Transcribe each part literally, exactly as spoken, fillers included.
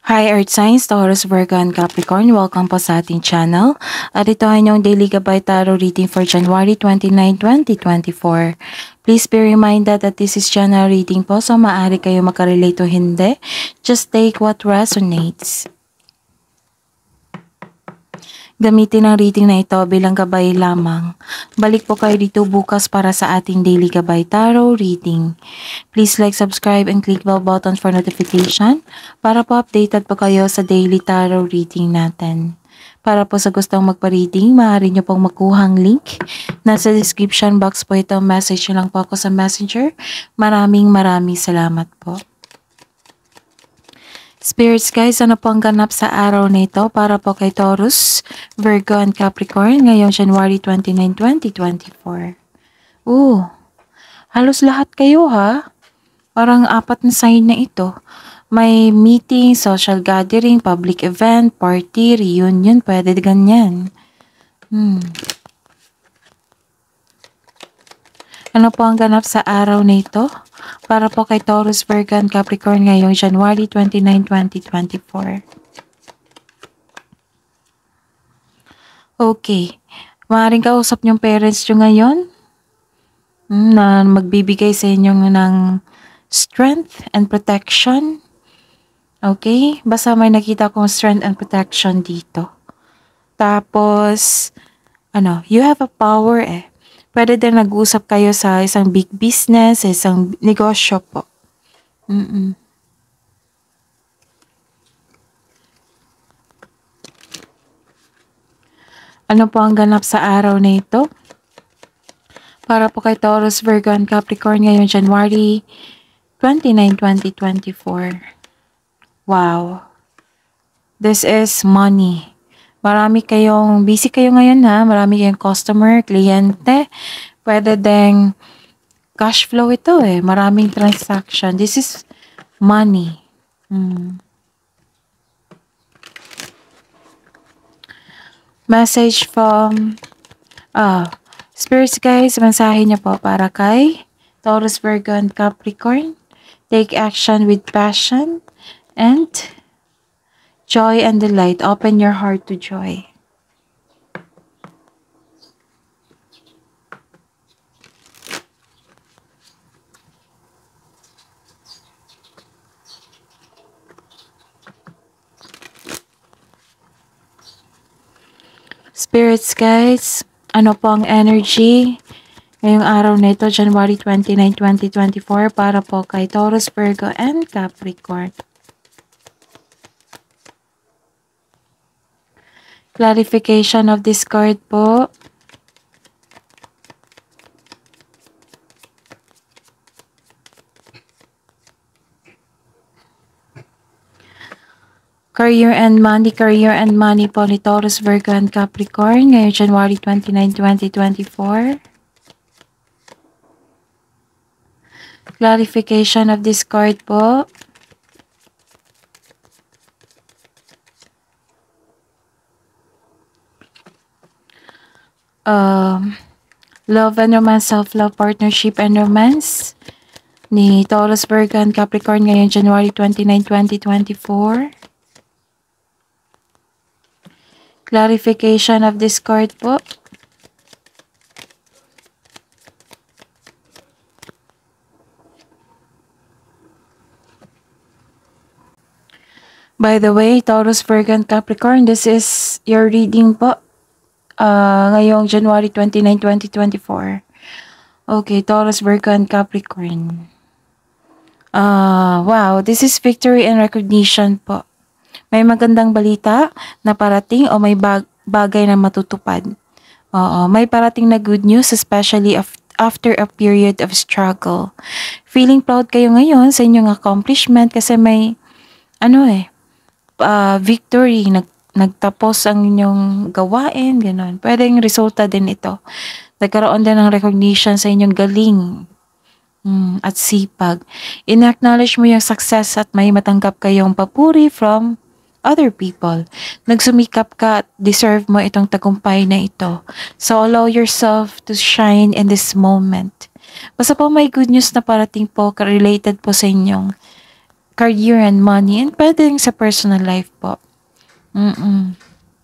Hi Earth Signs, Taurus, Virgo, and Capricorn. Welcome po sa ating channel. At ito ay inyong Daily Gabay Tarot reading for January twenty-ninth, twenty twenty-four. Please be reminded that this is general reading po, so maaari kayo makarelate o hindi. Just take what resonates. Gamitin ang reading na ito bilang gabay lamang. Balik po kayo dito bukas para sa ating Daily Gabay Tarot reading. Please like, subscribe, and click bell button for notification para po updated po kayo sa Daily Tarot reading natin. Para po sa gustong magpa-reading, maaari nyo pong makuhang link. Nasa description box po ito. Message nyo lang po ako sa Messenger. Maraming maraming salamat po. Spirits guys, ano po ang ganap sa araw na ito para po kay Taurus, Virgo, and Capricorn ngayong January twenty-ninth, twenty twenty-four? Ooh, halos lahat kayo ha. Parang apat na sign na ito. May meeting, social gathering, public event, party, reunion, pwede ganyan. Hmm. Ano po ang ganap sa araw na ito? Para po kay Taurus, Virgo, and Capricorn ngayong January twenty-ninth, twenty twenty-four. Okay. Maaaring kausap niyong parents niyo ngayon hmm, na magbibigay sa inyo ng strength and protection. Okay? Basta may nakita kong strength and protection dito. Tapos, ano, you have a power eh. Pwede din nag-usap kayo sa isang big business, sa isang negosyo po. Mm-mm. Ano po ang ganap sa araw na ito? Para po kay Taurus, Virgo, and Capricorn ngayong January twenty-ninth, twenty twenty-four. Wow. This is money. Marami kayong, busy kayo ngayon ha, marami kayong customer, kliyente, pwede ding cash flow ito eh, maraming transaction. This is money. Hmm. Message from, ah, spirits guys, mensahe niyo po para kay Taurus, Virgo, and Capricorn. Take action with passion and joy and delight. Open your heart to joy. Spirits guys, ano po ang energy ngayong araw na ito, January twenty-ninth, twenty twenty-four, para po kay Taurus, Virgo, and Capricorn. Clarification of this card po. Career and money, career and money po ni Taurus, Virgo, and Capricorn ngayong January twenty-ninth, twenty twenty-four. Clarification of this card po. Um, love and romance, self-love, partnership, and romance ni Taurus, Virgo, and Capricorn ngayong January twenty-ninth, twenty twenty-four. Clarification of this card po. By the way, Taurus, Virgo, and Capricorn, this is your reading po. Uh, ngayong January twenty-ninth, twenty twenty-four. Okay, Taurus, Virgo, and Capricorn. Uh, wow, this is victory and recognition po. May magandang balita na parating o may bag bagay na matutupad. Oo, may parating na good news, especially af after a period of struggle. Feeling proud kayo ngayon sa inyong accomplishment kasi may ano eh, uh, victory, nag nagtapos ang inyong gawain, gano'n. Pwedeng resulta din ito. Nagkaroon din ng recognition sa inyong galing mm, at sipag. In-acknowledge mo yung success at may matanggap kayong papuri from other people. Nagsumikap ka at deserve mo itong tagumpay na ito. So allow yourself to shine in this moment. Basta po may good news na parating po related po sa inyong career and money, and pwede rin sa personal life po. Mm-mm.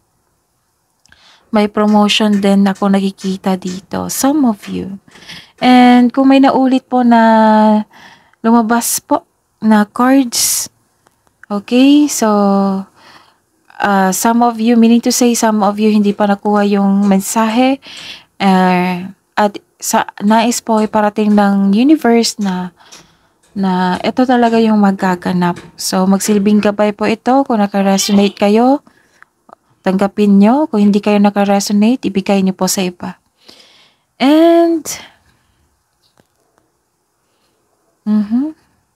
May promotion din ako nakikita dito, some of you. And kung may naulit po na lumabas po na cards, okay, so uh, some of you, meaning to say some of you hindi pa nakuha yung mensahe, uh, at sa nais po ay parating ng universe na na ito talaga yung magaganap. So magsilbing gabay po ito. Kung naka-resonate kayo, tanggapin nyo. Kung hindi kayo naka-resonate, ibigay nyo po sa iba. And mhm.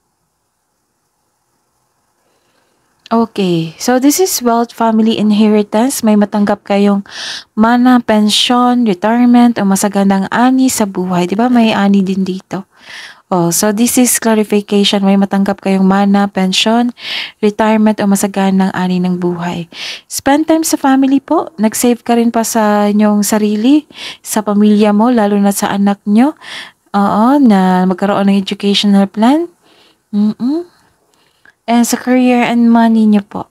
Okay, so this is wealth, family, inheritance. May matanggap kayong mana, pension, retirement, o masagandang ani sa buhay. Di ba may ani din dito? Oh, so this is clarification. May matanggap kayong mana, pension, retirement, o masaganang ani ng buhay. Spend time sa family po. Nag-save ka rin pa sa inyong sarili, sa pamilya mo, lalo na sa anak nyo. Oo, na magkaroon ng educational plan. Mm-mm. And sa career and money nyo po.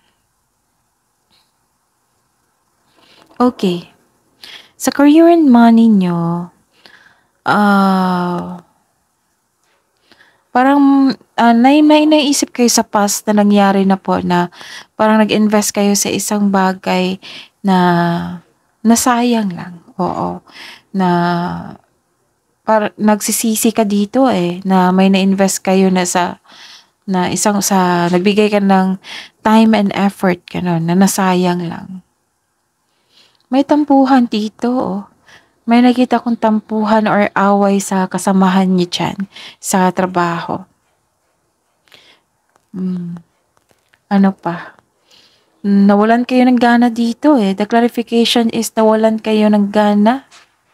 Okay. Sa career and money nyo, ah... Uh, parang uh, may, may naisip kayo sa past na nangyari na po na parang nag-invest kayo sa isang bagay na nasayang lang. Oo. Na par, nagsisisi ka dito eh na may na-invest kayo na sa na isang sa nagbigay ka ng time and effort ganun na nasayang lang. May tampuhan dito oh. May nakita kong tampuhan or away sa kasamahan niyo dyan sa trabaho. Hmm. Ano pa? Nawalan kayo ng gana dito eh. The clarification is nawalan kayo ng gana.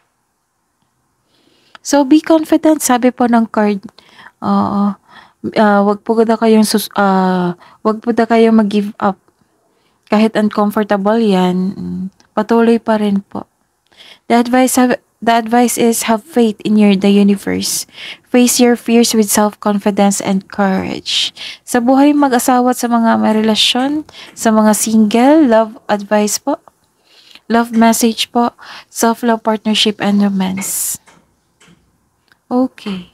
So, be confident. Sabi po ng card. Oo. Uh, wag po na kayong sus uh, wag po na kayong mag-give up. Kahit uncomfortable yan, patuloy pa rin po. The advice have, the advice is have faith in your the universe. Face your fears with self-confidence and courage. Sa buhay mag-asawa at sa mga may relasyon, sa mga single, love advice po, love message po, self-love, partnership, and romance. Okay.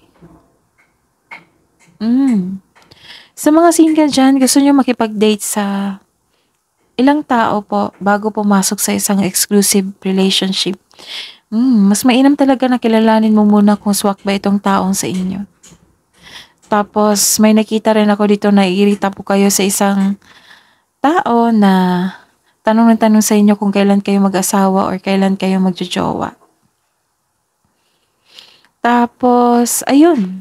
Mm. Sa mga single dyan, gusto nyo makipag-date sa ilang tao po bago pumasok sa isang exclusive relationship. Mm, mas mainam talaga na kilalanin mo muna kung swak ba itong taong sa inyo. Tapos may nakita rin ako dito na iirita po kayo sa isang tao na tanong ng tanong sa inyo kung kailan kayo mag-asawa or kailan kayo magjojowa. Tapos, ayun.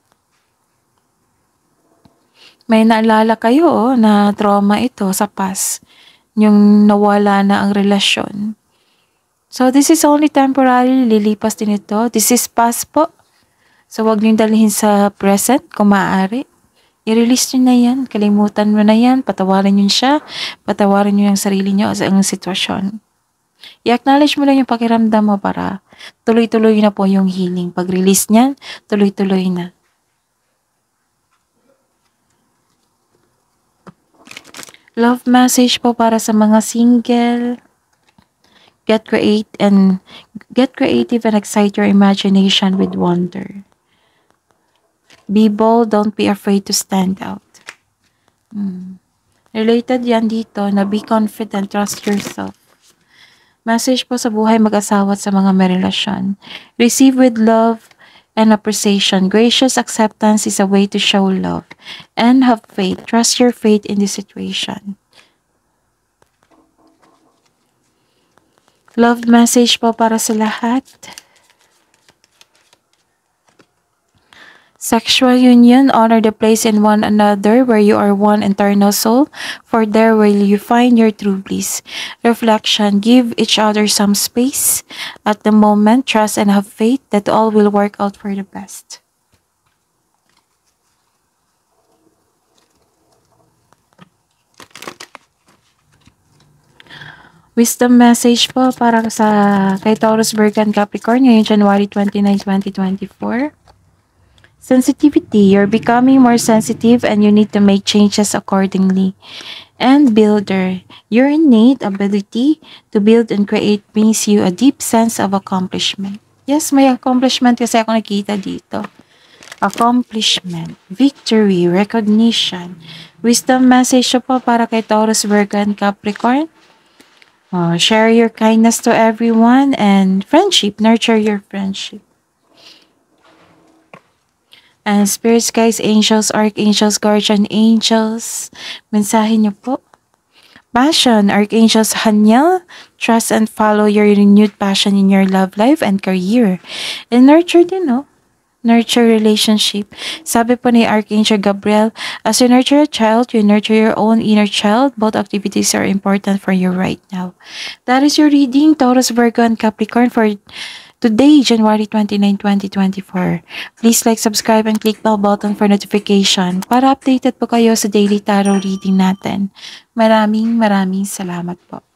May naalala kayo oh, na trauma ito sa past. Yung nawala na ang relasyon. So, this is only temporary. Lilipas din ito. This is past po. So, wag niyong dalhin sa present kung maaari. I-release niyo na yan. Kalimutan mo na yan. Patawarin niyo siya. Patawarin niyo yung sarili niyo sa ang sitwasyon. I-acknowledge mo lang yung pakiramdam mo para tuloy-tuloy na po yung healing. Pag-release niyan, tuloy-tuloy na. Love message po para sa mga single. Get create and get creative and excite your imagination with wonder. Be bold, don't be afraid to stand out. Hmm. Related yan dito na be confident, trust yourself. Message po sa buhay mag-asawa at sa mga may relasyon. Receive with love and appreciation. Gracious acceptance is a way to show love. And have faith. Trust your faith in this situation. Love message po para sa lahat. Sexual union, honor the place in one another where you are one eternal soul, for there will you find your true bliss. Reflection, give each other some space. At the moment, trust and have faith that all will work out for the best. Wisdom message po para sa kay Taurus, Virgo, and Capricorn ngayong January twenty-ninth, twenty twenty-four. Sensitivity, you're becoming more sensitive and you need to make changes accordingly. And builder, your innate ability to build and create brings you a deep sense of accomplishment. Yes, may accomplishment kasi ako nakita dito. Accomplishment, victory, recognition. Wisdom message po para kay Taurus, Virgo, and Capricorn. Uh, share your kindness to everyone and friendship, nurture your friendship. And spirits, guys, angels, archangels, guardian angels, mensahe niyo po. Passion, archangels, Haniel, trust and follow your renewed passion in your love life and career. And nurture din, no? Nurture relationship. Sabi po ni Archangel Gabriel, as you nurture a child, you nurture your own inner child. Both activities are important for you right now. That is your reading, Taurus, Virgo, and Capricorn for today, January twenty-ninth, twenty twenty-four. Please like, subscribe, and click bell button for notification para updated po kayo sa daily tarot reading natin. Maraming maraming salamat po.